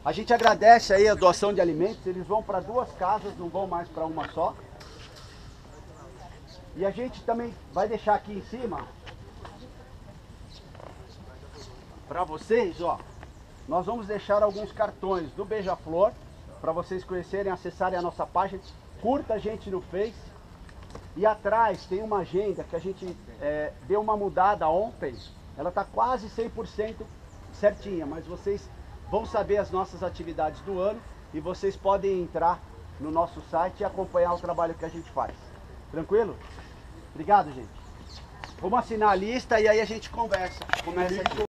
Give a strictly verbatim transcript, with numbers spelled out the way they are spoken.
A gente agradece aí a doação de alimentos, eles vão para duas casas, não vão mais para uma só. E a gente também vai deixar aqui em cima, para vocês, ó, nós vamos deixar alguns cartões do Beija-Flor, para vocês conhecerem, acessarem a nossa página, curta a gente no Face. E atrás tem uma agenda que a gente é, deu uma mudada ontem, ela está quase cem por cento certinha, mas vocês vão saber as nossas atividades do ano e vocês podem entrar no nosso site e acompanhar o trabalho que a gente faz. Tranquilo? Obrigado, gente. Vamos assinar a lista e aí a gente conversa. Começa aqui.